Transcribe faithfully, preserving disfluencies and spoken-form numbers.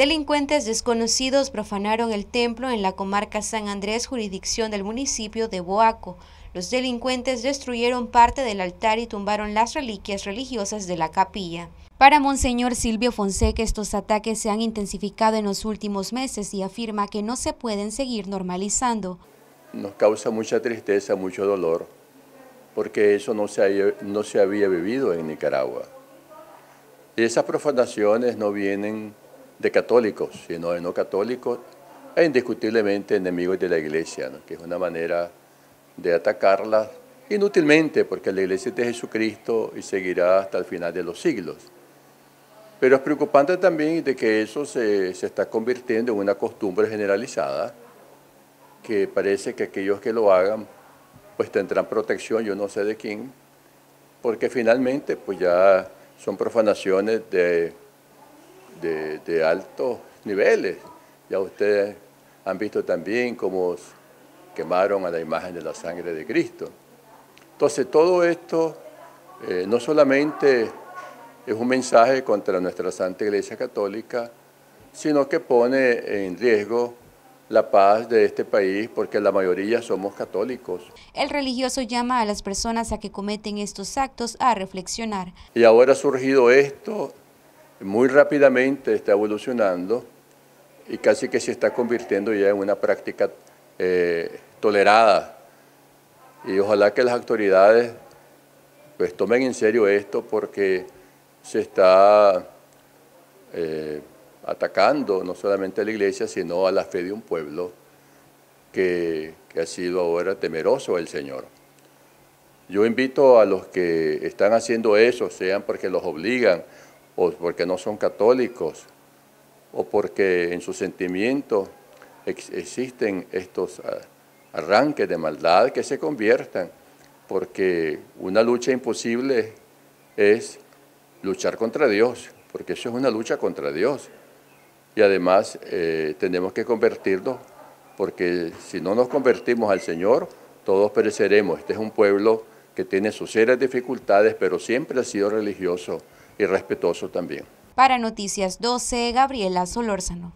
Delincuentes desconocidos profanaron el templo en la comarca San Andrés, jurisdicción del municipio de Boaco. Los delincuentes destruyeron parte del altar y tumbaron las reliquias religiosas de la capilla. Para Monseñor Silvio Fonseca, estos ataques se han intensificado en los últimos meses y afirma que no se pueden seguir normalizando. Nos causa mucha tristeza, mucho dolor, porque eso no se, haya, no se había vivido en Nicaragua. Y esas profanaciones no vienen de católicos, sino de no católicos e indiscutiblemente enemigos de la Iglesia, ¿no? Que es una manera de atacarla inútilmente, porque la Iglesia es de Jesucristo y seguirá hasta el final de los siglos. Pero es preocupante también de que eso se, se está convirtiendo en una costumbre generalizada, que parece que aquellos que lo hagan pues tendrán protección, yo no sé de quién, porque finalmente pues ya son profanaciones de, de, de altos niveles. Ya ustedes han visto también cómo quemaron a la imagen de la sangre de Cristo. Entonces todo esto eh, no solamente es un mensaje contra nuestra Santa Iglesia Católica, sino que pone en riesgo la paz de este país, porque la mayoría somos católicos. El religioso llama a las personas a que cometen estos actos a reflexionar. Y ahora ha surgido esto, muy rápidamente está evolucionando y casi que se está convirtiendo ya en una práctica eh, tolerada. Y ojalá que las autoridades pues tomen en serio esto, porque se está eh, atacando no solamente a la Iglesia, sino a la fe de un pueblo que, que ha sido ahora temeroso del Señor. Yo invito a los que están haciendo eso, sean porque los obligan, o porque no son católicos, o porque en sus sentimientos ex existen estos arranques de maldad, que se conviertan, porque una lucha imposible es luchar contra Dios, porque eso es una lucha contra Dios. Y además eh, tenemos que convertirnos, porque si no nos convertimos al Señor, todos pereceremos. Este es un pueblo que tiene sus serias dificultades, pero siempre ha sido religioso y respetuoso también. Para Noticias doce, Gabriela Solórzano.